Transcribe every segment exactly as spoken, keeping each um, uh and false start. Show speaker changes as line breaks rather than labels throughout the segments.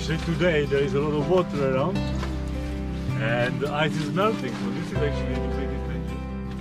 especially today, there is a lot of water around, and the ice is melting. So this is actually the biggest danger.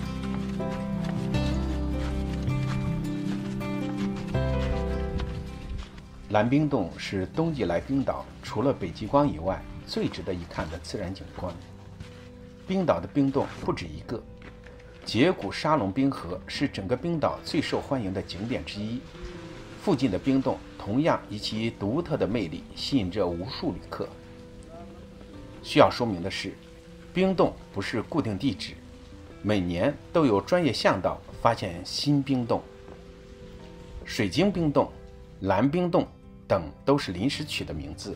蓝冰洞是冬季来冰岛除了北极光以外最值得一看的自然景观。冰岛的冰洞不止一个，杰古沙龙冰河是整个冰岛最受欢迎的景点之一。附近的冰洞同样以其独特的魅力吸引着无数旅客。需要说明的是，冰洞不是固定地址，每年都有专业向导发现新冰洞。水晶冰洞、蓝冰洞等都是临时取的名字。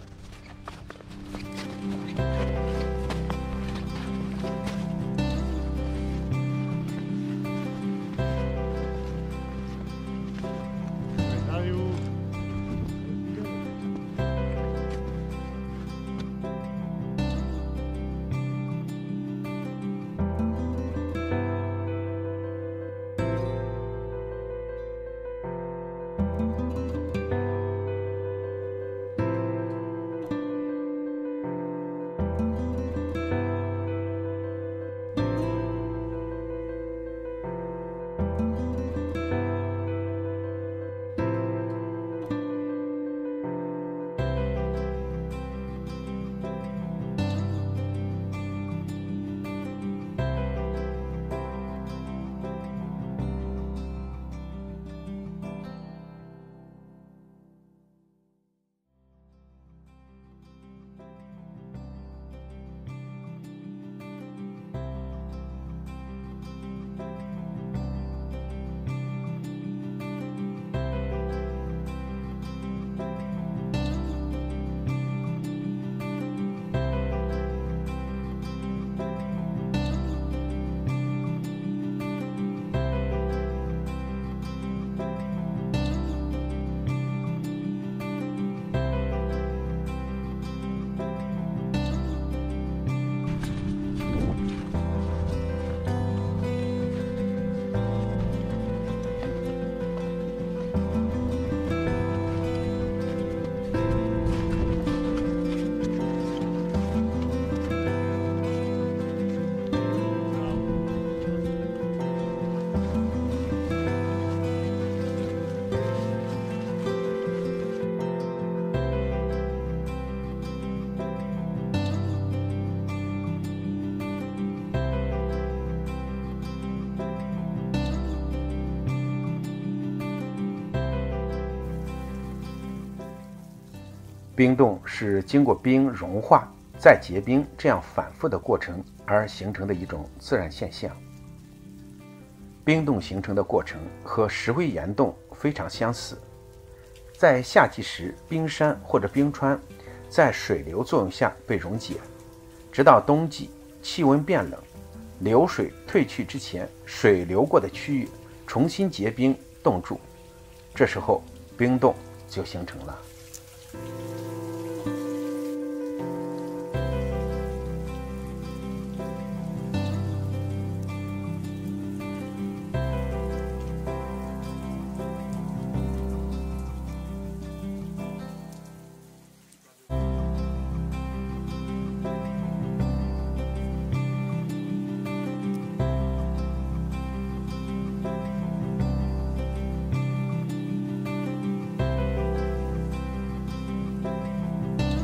冰冻是经过冰融化再结冰这样反复的过程而形成的一种自然现象。冰冻形成的过程和石灰岩洞非常相似，在夏季时，冰山或者冰川在水流作用下被溶解，直到冬季气温变冷，流水退去之前，水流过的区域重新结冰冻住，这时候冰冻就形成了。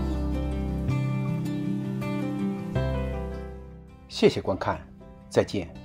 谢谢观看，再见。